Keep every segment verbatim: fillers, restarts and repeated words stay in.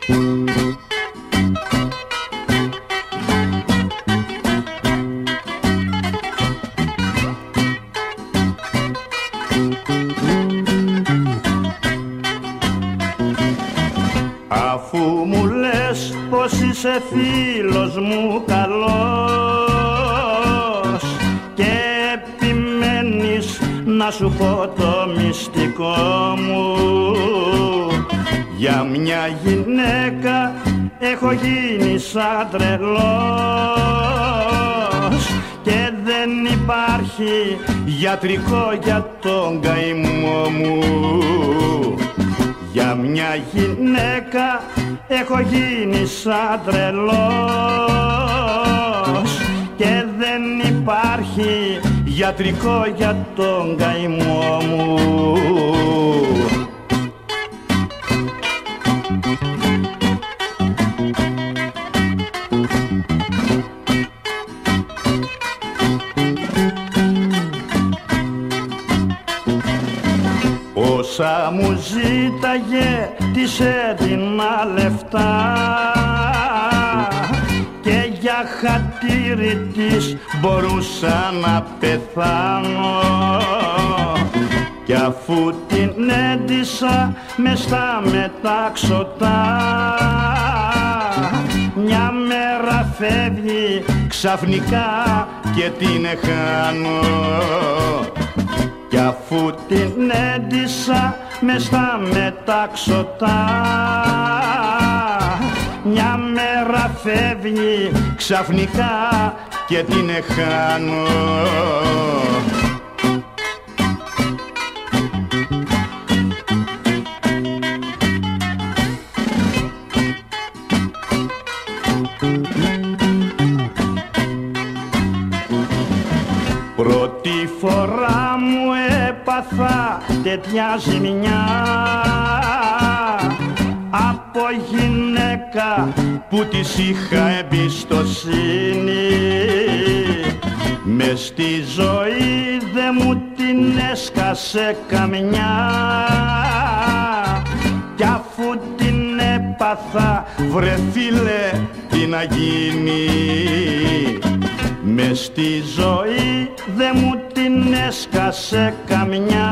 Αφού μου λες πως είσαι φίλος μου καλός και επιμένεις να σου πω το μυστικό μου, για μια γυναίκα έχω γίνει σαν τρελός και δεν υπάρχει γιατρικό για τον καημό μου. Για μια γυναίκα έχω γίνει σαν τρελός και δεν υπάρχει γιατρικό για τον καημό μου. Όσα μου ζήταγε της έδινα λεφτά και για χατήρι της μπορούσα να πεθάνω, κι αφού την έντυσα μες στα μετάξωτα μια μέρα φεύγει ξαφνικά και την χάνω, κι αφού την έντυσα μες στα μετάξωτα μια μέρα φεύγει ξαφνικά και την χάνω. Πρώτη φορά μου έπαθα τέτοια ζημιά από γυναίκα που της είχα εμπιστοσύνη. Μες στη ζωή δε μου την έσκασε καμιά, κι αφού την έπαθα βρε φίλε τι να γίνει. Μες στη ζωή δε μου την έσκασε καμιά,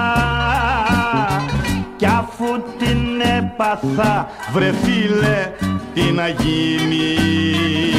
κι αφού την έπαθα βρε φίλε τι να γίνει.